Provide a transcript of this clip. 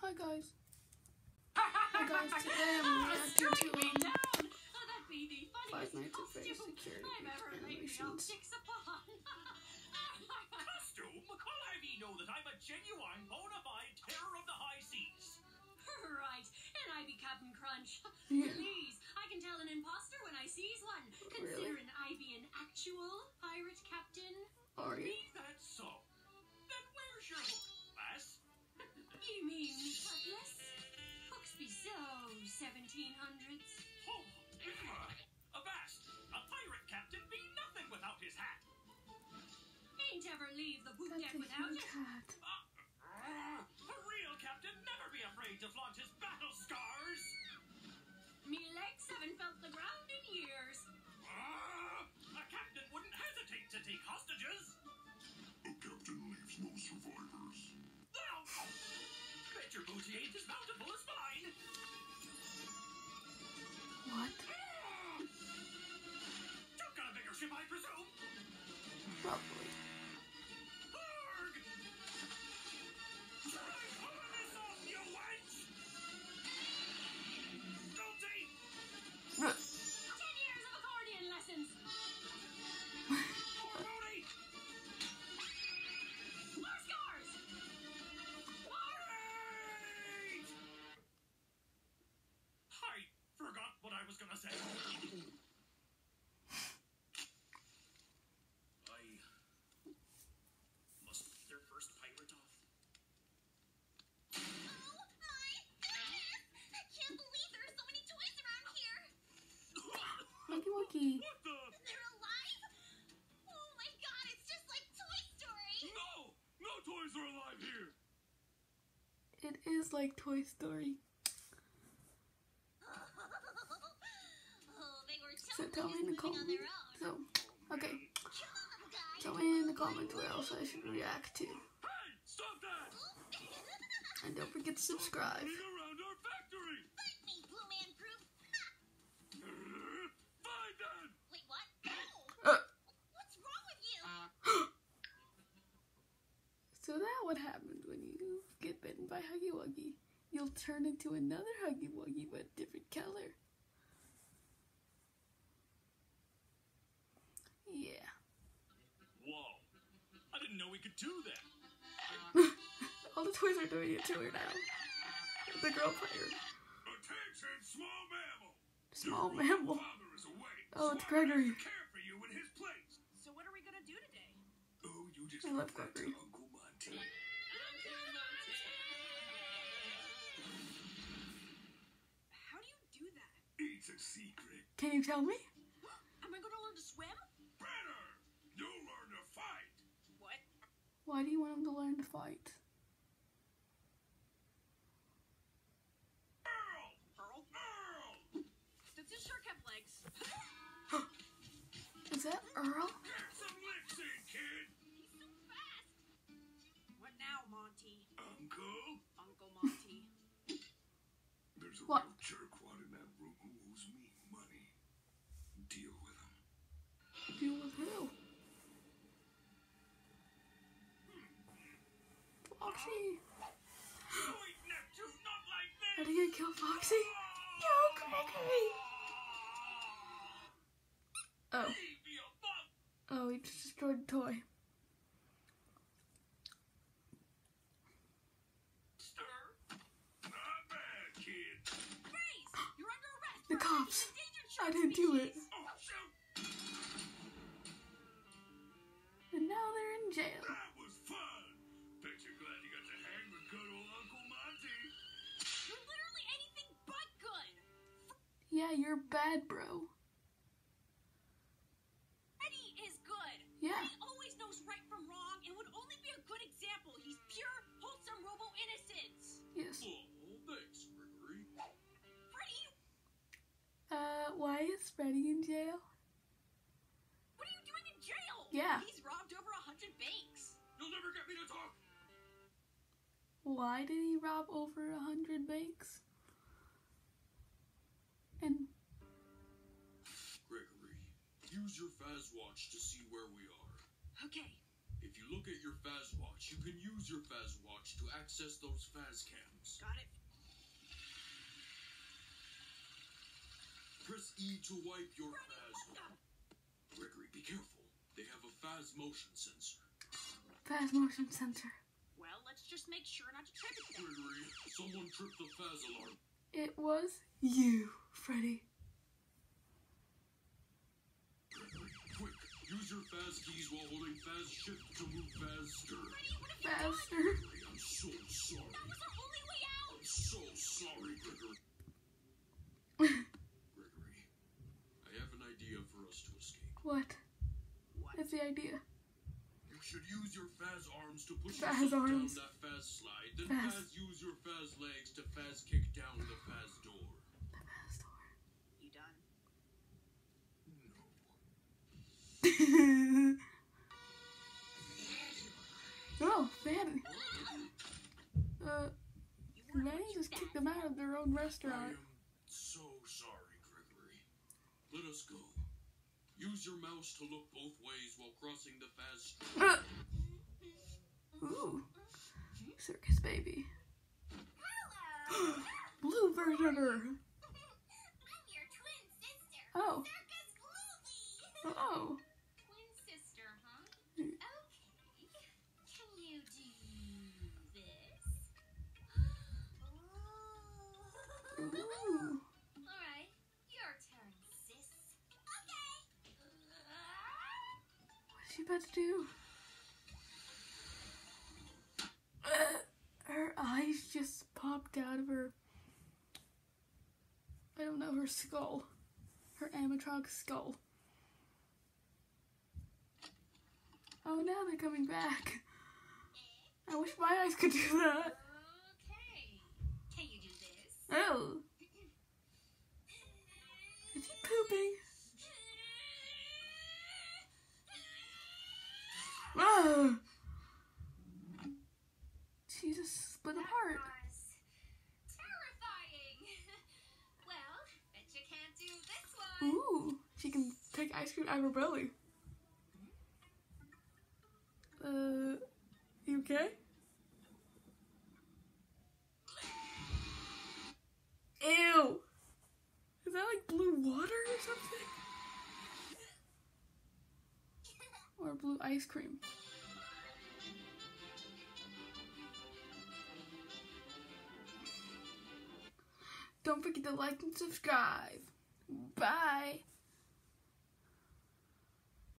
Hi guys, today I'm reacting to Five Nights at Freddy's security animations. Costume? I'll have you know that I'm a genuine, bona fide terror of the high seas. Right, and I be Captain Crunch. Yeah. Please, I can tell an imposter when I sees one. Considering I be an actual pirate captain. Are you? Is that so? Then where's your hook, lass? You mean me cutlass? Hooks be so 1700s. Oh, avast! A pirate captain be nothing without his hat. Ain't ever leave the poop That's deck a without huge it. hat. A real captain never be afraid to flaunt his battle scars. Me legs haven't felt the ground in years. A captain wouldn't hesitate to take hostages. A captain leaves no survivors. Bet your booty ain't as bountiful as mine. What? You've got a bigger ship, I presume. Probably. Arg! Try pulling this off, you wench! Guilty! 10 years of accordion lessons. More booty! More scars. Wait! I forgot what I was gonna say. I must be their first pirate off. Oh my goodness! I can't believe there are so many toys around here! Wookie wookie. What the? They're alive? Oh my god, it's just like Toy Story! No! No toys are alive here! It is like Toy Story. Oh, they were So totally tell me in the just moving on their own. So, okay. Come on, guys! Tell me in the comments what else I should react to. Hey! Stop that! And don't forget to subscribe. Running around our factory! Fight me, Blue Man Group! Ha! Fine then! Wait, what? Oh! What's wrong with you? So that what happens when you get bitten by Huggy Wuggy. You'll turn into another Huggy Wuggy but different color. Yeah. Whoa. I didn't know we could do that. All the toys are doing it to her now. The girl pirate. Attention, small mammal! Small Your mammal. father is away, Oh, so it's I'm gonna have Gregory. to care for you in his place. So what are we gonna do today? Oh, you just I love leave that to Gregory. Uncle Monty. How do you do that? It's a secret. Can you tell me? Am I gonna learn to swim? Better! You'll learn to fight. What? Why do you want him to learn to fight? Earl! Earl? Earl! Does this shark have legs? Is that Earl? Get some licks in, kid! He's so fast. What now, Monty? Uncle? Uncle Monty. There's a What? real jerkwad in that room who owes me money. Deal with him. Deal with who? Foxy. Sweet Neptune, not like this! Are you gonna kill Foxy? Yo, Gregory! Oh. Leave me alone! Oh, he just destroyed the toy. Stir? Not bad, kid. Freeze! You're under arrest. The for cops. endangered I shark didn't do it. species. Oh, shoot! And now they're in jail. That was fun! Bet you're glad you got to hang with good old Uncle Monty. You're literally anything but good. Yeah, you're bad, bro. Freddy is good. Yeah. He always knows right from wrong and would only be a good example. He's pure, wholesome robo-innocence. Yes. Oh, thanks, Gregory. Freddy, Why is Freddy in jail? what are you doing in jail? Yeah. He's robbed over 100 banks. You'll never get me to talk! Why did he rob over 100 banks? And Gregory, use your Fazwatch to see where we are. Okay. If you look at your Fazwatch, you can use your Fazwatch to access those Faz cams. Got it. Press E to wipe your Faz. Gregory, be careful. They have a Faz motion sensor. Fast motion sensor. Well, let's just make sure not to trip it. Gregory, someone tripped the Faz alarm. It was you, Freddy. Gregory, quick! Use your Faz keys while holding Faz shift to move faster. Faster. Gregory, I'm so sorry. That was our only way out. I'm so sorry, Gregory. Gregory, I have an idea for us to escape. What? What? That's the idea. You should use your Faz arms to push Faz yourself down arms. that Faz slide. Then Faz. Faz use your Faz legs to Faz kick down the Faz door. The fast door. You done? Oh, Fanny. You Manny just kicked them out of their own I restaurant. am so sorry, Gregory. Let us go. Use your mouse to look both ways while crossing the Faz street. Ooh. Circus baby. Hello. Blue version of her. I'm your twin sister. Oh. Circus Gloomy. Oh. Twin sister, huh? Okay. Can you do this? Ooh. Alright, your turn, sis. Okay. What's she about to do? Her eyes just popped out of her, I don't know, her skull. Her animatronic skull. Oh, now they're coming back. I wish my eyes could do that. Okay. Can you do this? Oh. Is he pooping? Ah. She just split That apart. was terrifying. Well, bet you can't do this one. Ooh, she can take ice cream out of her belly. You okay? Ew! Is that like blue water or something? Or blue ice cream? Don't forget to like and subscribe. Bye!